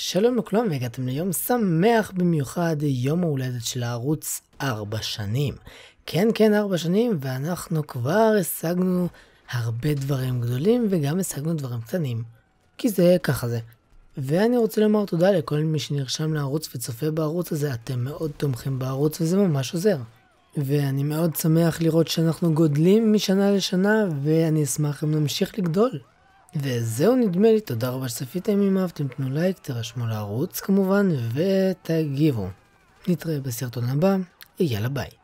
שלום לכולם והגעתם ליום שמח במיוחד, יום ההולדת של הערוץ 4 שנים. כן 4 שנים, ואנחנו כבר השגנו הרבה דברים גדולים וגם השגנו דברים קטנים. כי זה ככה זה. ואני רוצה לומר תודה לכל מי שנרשם לערוץ וצופה בערוץ הזה, אתם מאוד תומכים בערוץ וזה ממש עוזר. ואני מאוד שמח לראות שאנחנו גודלים משנה לשנה, ואני אשמח אם נמשיך לגדול. וזהו נדמה לי, תודה רבה שצפיתם, אם אהבתם תנו לייק, תירשמו לערוץ כמובן ותגיבו. נתראה בסרטון הבא, יאללה ביי.